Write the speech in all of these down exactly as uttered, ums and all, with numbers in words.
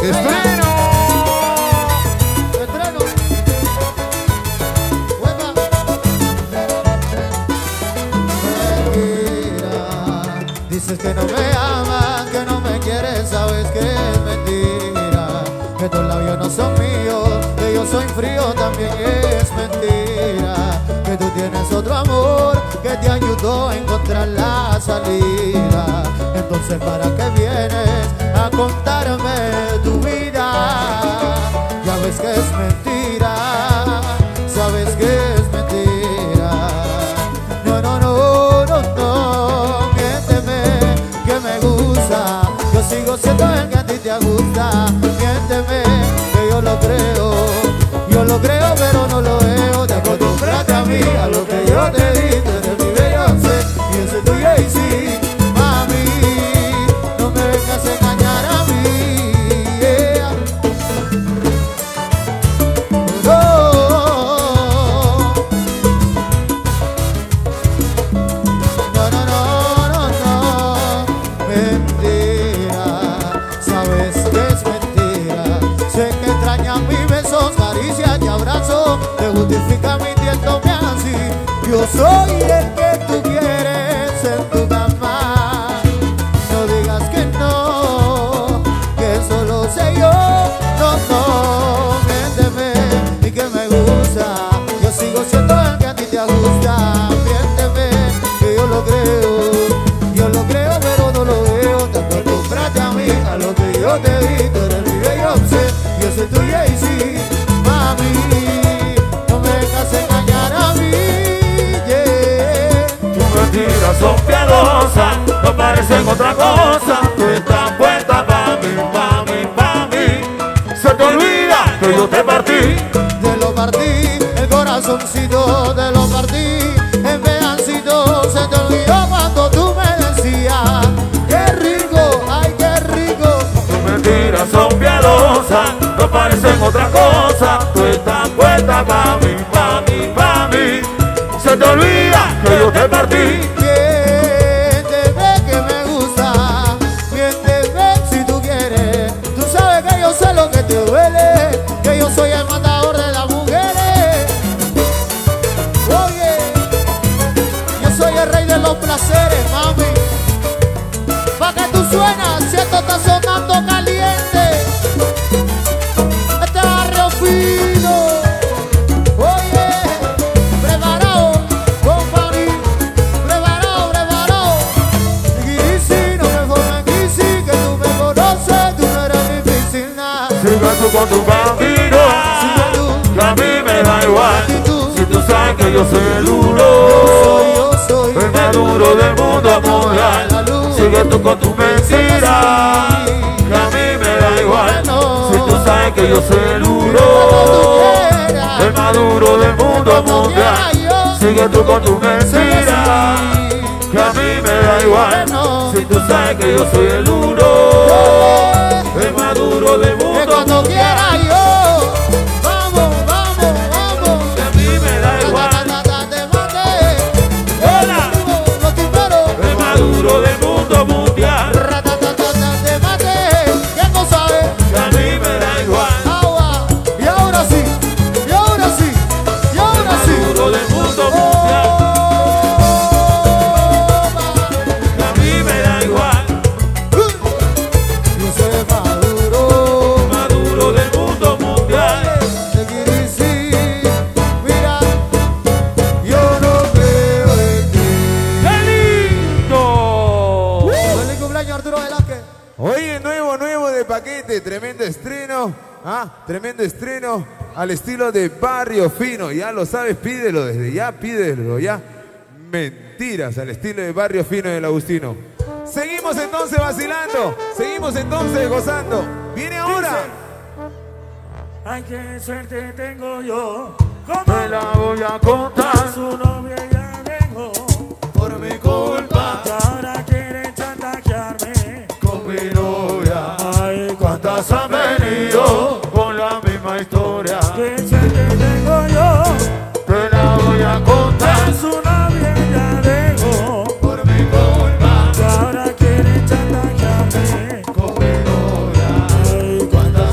¡Estreno! ¡Estreno! ¡Hueva! Mentira. Dices que no me amas, que no me quieres, sabes que es mentira. Que tus labios no son míos, que yo soy frío, también es mentira. Que tú tienes otro amor que te ayudó a encontrar la salida. Entonces, ¿para qué vienes a contarme tu vida? Ya ves que es mentira, sabes que es mentira. No, no, no, no, no, miénteme que me gusta. Yo sigo siendo el que a ti te gusta. Miénteme que yo lo creo, yo lo creo pero no lo veo. Te acostumbraste a mí, a lo que yo te di. Tú eres mi Beyoncé y yo soy tu Jay-Z. Mami, no me vengas a engañar a mí, yeah. No, no, no, no, no, no. Mentira, sabes que es mentira. Sé que extrañas mis besos, caricias y abrazos. Te justifica mintiéndome así. Yo soy el que tú quieres en tu cama. No digas que no, que solo sé yo. No, no, miénteme y que me gusta. Yo sigo siendo el que a ti te gusta. Miénteme que yo lo creo, yo lo creo pero no lo veo. Te acostumbraste a mí, a lo que yo te di. Tú eres mi Beyoncé, yo soy tu Jay-Z. Mami, no me vengas a engañar a mí, yeah. Tus mentiras son piadosas, no parecen otra cosa. Tú estás puesta pa' mí, pa' mí, pa' mí. Se te olvida que yo te partí. Te lo partí, el corazoncito te lo partí. En pedacito se te olvidó cuando tú me decías qué rico, ay qué rico. Tus mentiras son piadosas, no parecen otra cosa. Tú estás puesta pa' mí, pa' mí, pa' mí. Se te olvida que yo te partí. Miénteme que me gusta, miénteme si tú quieres. Tú sabes que yo sé lo que te duele, que yo soy el matador de las mujeres. Oye, yo soy el rey de los placeres, mami. Pa' que tú suenas, si esto está sonando caliente. Este barrio fino. Oye, preparado, compadre. Preparado, preparado. Guirisi, no me formes guirisi, que tú me conoces, tú no eres difícil nada. Siga tú con tu camino, Sigue tú, que a mí me da igual. actitud. Si tú sabes que yo soy el Yo duro, soy, yo soy el más duro del mundo mundial. la luz. Sigue tú con tu mentira, que a mí me da igual. Si tú sabes que yo soy el duro, el más duro del mundo mundial. Sigue tú con tu mentira, que a mí me da igual. Si tú sabes que yo soy el duro, el más duro del Que mundo cuando quiera mundial. yo, vamos, vamos, vamos. Que a mí me da igual. Ta, ta, ta, te mate. Hola. Los timberos. El más duro del mundo mundial. Ra, ta, ta, ta, ta, te mate. ¿Qué cosa es? Que a mí me da igual. Agua. Y ahora sí, y ahora sí, y El ahora más sí. duro del mundo mundial. Que a mí me da igual. Yo soy maduro. El más duro del mundo mundial. Te quiero decir, mira, yo no creo en ti. ¡Qué lindo! Feliz cumpleaños, Arturo Velázquez. Oye, nuevo, nuevo de paquete, tremendo estreno, ah, tremendo estreno al estilo de Barrio Fino, ya lo sabes, pídelo desde ya, pídelo ya. Mentiras al estilo de Barrio Fino del Agustino. Seguimos entonces vacilando, seguimos entonces gozando. Viene ahora. Ay, qué suerte tengo yo. Me la voy a contar. Su novia ya dejó Por mi culpa, y ahora quiere chantajearme. con mi novia. Ay, cuántas han venido con la misma historia. Qué suerte tengo yo. Te la voy a contar. Su novia ya dejó Por mi culpa, y ahora quiere chantajearme. con mi novia. Ay, cuántas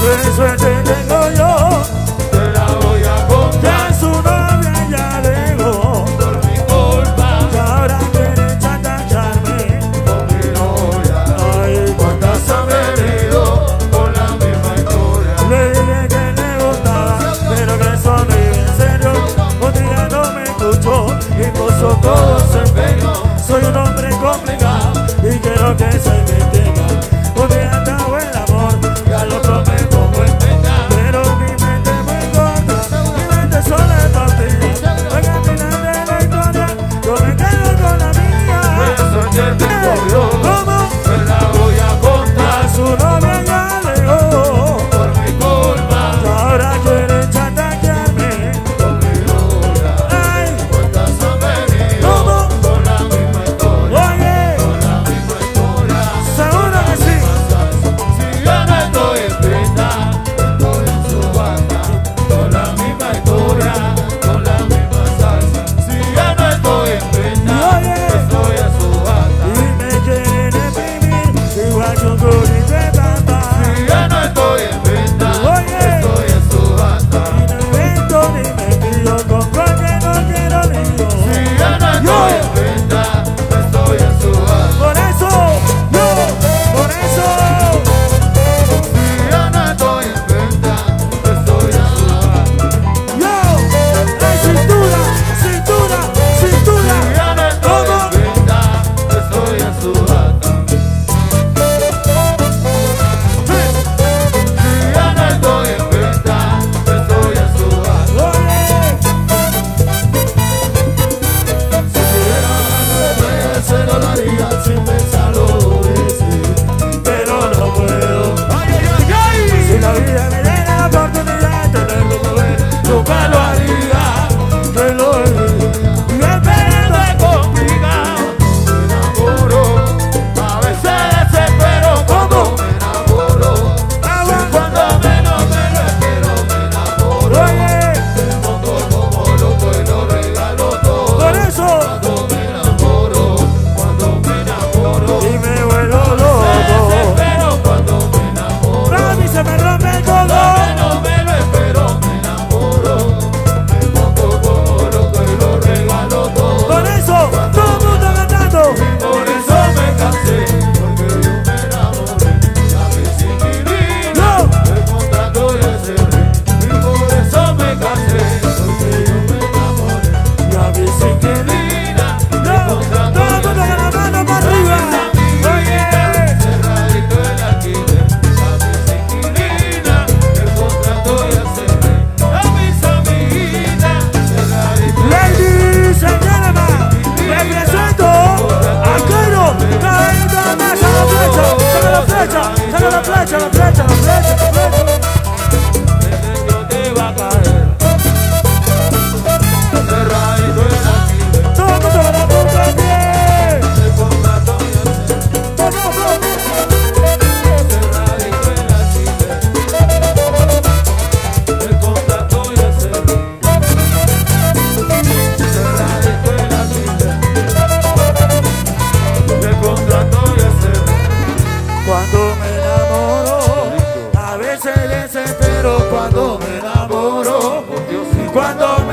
qué suerte tengo yo, te la voy a contar. Su novia ya dejó por mi culpa, y ahora quiere chantajearme con mi novia. Ay, cuántas han venido con la misma historia. Le dije que le gustaba, pero que eso no iba en serio. Un día no me escuchó y puso todo su empeño. Soy un hombre complicado y quiero que se me tenga. Un día estaba el amor y al otro me pongo en pena. Pero mi mente muy corta, mi mente sola es partida. Porque al final de la historia yo me quedo con la mía. Eso que tengo yo, ¿cómo? Te la voy a contar. Su novia ya dejó por mi culpa, y ahora quiere chantajearme con mi novia. Ay, cuántas han venido, ¿cómo? Con la misma historia. Oye, con la misma historia. Seguro que sí. Si yo no estoy en venta, estoy en subasta. Con la misma historia, con la misma salsa. Si yo no estoy en venta, estoy en subasta. Y me quieren exprimir igual que un curito de tanta. Si yo no estoy en venta, estoy en subasta. Y no invento ni me pillo con porque no quiero lío. Si yo no estoy en venta, estoy en subasta. Por eso, yo, por eso. Si yo no estoy en venta, estoy en subasta. Yo, la cintura, cintura, cintura. Si yo no estoy en venta, estoy en subasta. Si yo no estoy en venta, estoy en subasta. Si tuviera ganas de se lo daría sin pensarlo dos veces, pero no puedo. Si la vida me diera la oportunidad de tenerlo que ver, nunca lo haría, que lo haría. Y esperando es complicado, me enamoro, a veces desespero cuando me enamoro. Y cuando menos me lo espero me enamoro. Me pongo como loco y lo regalo todo. Por eso, cuando me enamoro, cuando me enamoro, y me vuelvo loco. Me desespero cuando me enamoro. A mí se me rompe todo. Cuando menos me lo espero me enamoro. Me pongo como loco y lo regalo todo. Por eso, todo el mundo cantando. Por eso me cansé, porque yo me enamoré. Ya me inquilino, el contrato ya cerré. Y por eso me cansé, porque yo me enamoré. Ya me inquilina, el contrato ya cerré. Todo el mundo con la mano para arriba. Oye, cerradito el alquiler. Ya me inquilina, el contrato ya cerré. A mis amiguitas, cerradito el Ladies and gentlemen, le presento a Cairo. Cairo, saca la flecha, saca la flecha, la flecha, la flecha, la flecha. Yo te va a caer. Cerradito el alquiler. Todo el mundo con la punta de pie. El contrato ya cerré. Todo, todo. Cerradito el alquiler. El contrato ya cerré. Cerradito el alquiler. El contrato ya cerré. Cuando me enamoro, a veces desespero cuando me enamoro. Y cuando